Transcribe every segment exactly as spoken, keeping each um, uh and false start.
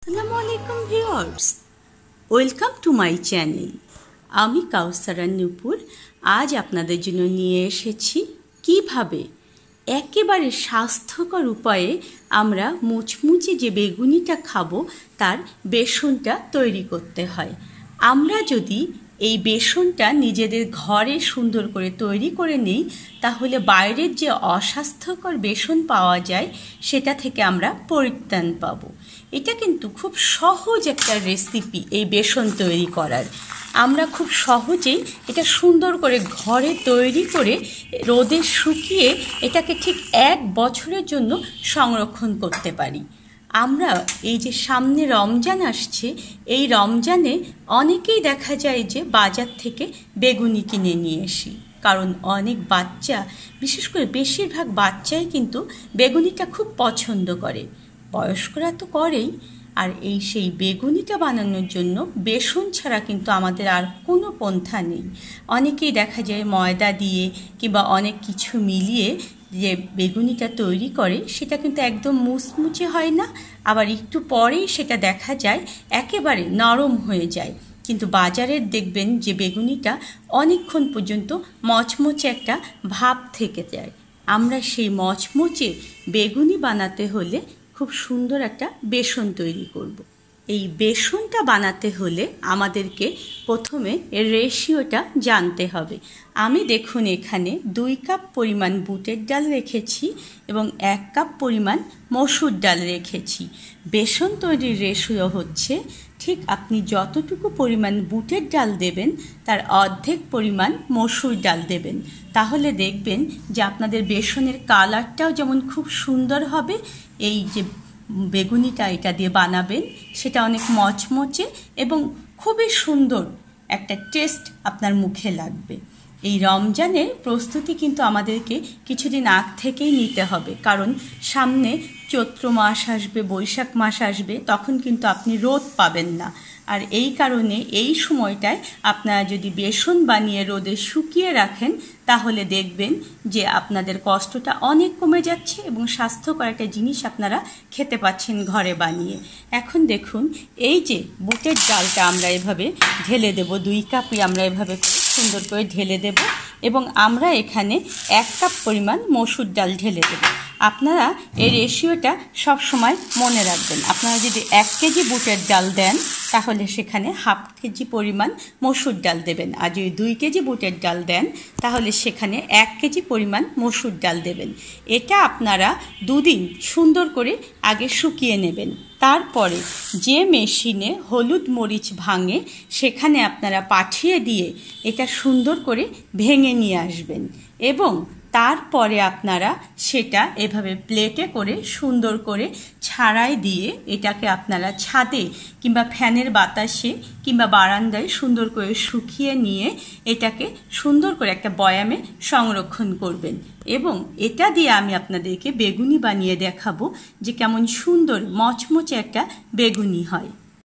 আসসালামু আলাইকুম viewers, welcome to my channel. আমি কাউসারা নূপুর আজ আপনাদের জন্য নিয়ে এসেছি কিভাবে একেবারে স্বাস্থ্যকর উপায়ে আমরা মুচমুচে যে বেগুনিটা খাবো তার বেসনটা তৈরি করতে হয়। আমরা যদি এই বেসনটা নিজেদের ঘরে সুন্দর করে তৈরি করে নিই তাহলে বাইরের যে অস্বাস্থ্যকর বেসন পাওয়া যায় সেটা থেকে আমরা পরিত্রাণ পাব। এটা কিন্তু খুব সহজ একটা রেসিপি এই বেসন তৈরি করার। আমরা খুব সহজেই এটা সুন্দর করে ঘরে তৈরি করে রোদে শুকিয়ে এটাকে ঠিক এক বছরের জন্য সংরক্ষণ করতে পারি। আমরা এই যে সামনে রমজান আসছে, এই রমজানে অনেকেই দেখা যায় যে বাজার থেকে বেগুনি কিনে নিয়ে আসি, কারণ অনেক বাচ্চা, বিশেষ করে বেশিরভাগ বাচ্চাই কিন্তু বেগুনিটা খুব পছন্দ করে, বয়স্করা তো করেই। আর এই সেই বেগুনিটা বানানোর জন্য বেসন ছাড়া কিন্তু আমাদের আর কোনো পন্থা নেই। অনেকেই দেখা যায় ময়দা দিয়ে কিংবা অনেক কিছু মিলিয়ে যে বেগুনিটা তৈরি করে সেটা কিন্তু একদম মুচমুচে হয় না, আবার একটু পরেই সেটা দেখা যায় একেবারে নরম হয়ে যায়। কিন্তু বাজারের দেখবেন যে বেগুনিটা অনেকক্ষণ পর্যন্ত মচমচে একটা ভাব থেকে যায়। আমরা সেই মচমচে বেগুনি বানাতে হলে খুব সুন্দর একটা বেসন তৈরি করব। এই বেসনটা বানাতে হলে আমাদেরকে প্রথমে এর রেশিওটা জানতে হবে। আমি দেখুন এখানে দুই কাপ পরিমাণ বুটের ডাল রেখেছি এবং এক কাপ পরিমাণ মসুর ডাল রেখেছি। বেসন তৈরির রেশিও হচ্ছে ঠিক আপনি যতটুকু পরিমাণ বুটের ডাল দেবেন তার অর্ধেক পরিমাণ মসুর ডাল দেবেন। তাহলে দেখবেন যে আপনাদের বেসনের কালারটাও যেমন খুব সুন্দর হবে, এই যে বেগুনিটা এটা দিয়ে বানাবেন সেটা অনেক মচমচে এবং খুবই সুন্দর একটা টেস্ট আপনার মুখে লাগবে। এই রমজানের প্রস্তুতি কিন্তু আমাদেরকে কিছুদিন আগ থেকেই নিতে হবে, কারণ সামনে চৈত্র মাস আসবে, বৈশাখ মাস আসবে, তখন কিন্তু আপনি রোদ পাবেন না। আর এই কারণে এই সময়টায় আপনারা যদি বেসন বানিয়ে রোদে শুকিয়ে রাখেন তাহলে দেখবেন যে আপনাদের কষ্টটা অনেক কমে যাচ্ছে এবং স্বাস্থ্যকর একটা জিনিস আপনারা খেতে পাচ্ছেন ঘরে বানিয়ে। এখন দেখুন এই যে বুটের ডালটা আমরা এভাবে ঢেলে দেব, দুই কাপই আমরা এভাবে করে সুন্দর করে ঢেলে দেব এবং আমরা এখানে এক কাপ পরিমাণ মসুর ডাল ঢেলে দেব। আপনারা এই রেশিওটা সব সময় মনে রাখবেন। আপনারা যদি এক কেজি বুটের ডাল দেন তাহলে সেখানে হাফ কেজি পরিমাণ মসুর ডাল দেবেন, আর যদি দুই কেজি বুটের ডাল দেন তাহলে সেখানে এক কেজি পরিমাণ মসুর ডাল দেবেন। এটা আপনারা দুদিন সুন্দর করে আগে শুকিয়ে নেবেন। তারপরে যে মেশিনে হলুদ মরিচ ভাঙে সেখানে আপনারা পাঠিয়ে দিয়ে এটা সুন্দর করে ভেঙে নিয়ে আসবেন এবং তারপরে আপনারা সেটা এভাবে প্লেটে করে সুন্দর করে ছাড়াই দিয়ে এটাকে আপনারা ছাদে কিংবা ফ্যানের বাতাসে কিংবা বারান্দায় সুন্দর করে শুকিয়ে নিয়ে এটাকে সুন্দর করে একটা বয়ামে সংরক্ষণ করবেন এবং এটা দিয়ে আমি আপনাদেরকে বেগুনি বানিয়ে দেখাবো যে কেমন সুন্দর মচমচে একটা বেগুনি হয়।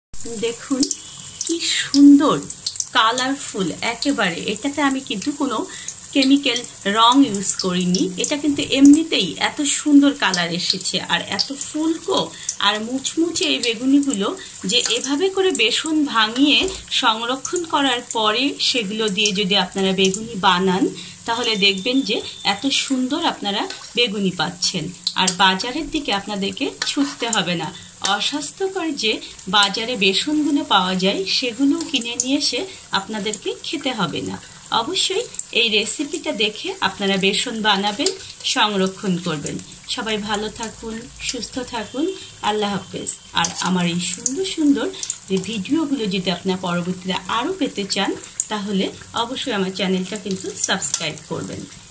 দেখুন কি সুন্দর কালারফুল একেবারে। এটাতে আমি কিন্তু কোনো কেমিক্যাল রং ইউজ করিনি, এটা কিন্তু এমনিতেই এত সুন্দর কালার এসেছে আর এত ফুলকো আর মুচমুচে এই বেগুনিগুলো যে এভাবে করে বেসন ভাঙিয়ে সংরক্ষণ করার পরে সেগুলো দিয়ে যদি আপনারা বেগুনি বানান তাহলে দেখবেন যে এত সুন্দর আপনারা বেগুনি পাচ্ছেন। আর বাজারের দিকে আপনাদেরকে ছুটতে হবে না। অস্বাস্থ্যকর যে বাজারে বেসনগুলো পাওয়া যায় সেগুলোও কিনে নিয়ে এসে আপনাদেরকে খেতে হবে না। অবশ্যই এই রেসিপিটা দেখে আপনারা বেসন বানাবেন, সংরক্ষণ করবেন। সবাই ভালো থাকুন, সুস্থ থাকুন, আল্লাহ হাফেজ। আর আমার এই সুন্দর সুন্দর যে ভিডিওগুলো যদি আপনারা পরবর্তীতে আরও পেতে চান তাহলে অবশ্যই আমার চ্যানেলটা কিন্তু সাবস্ক্রাইব করবেন।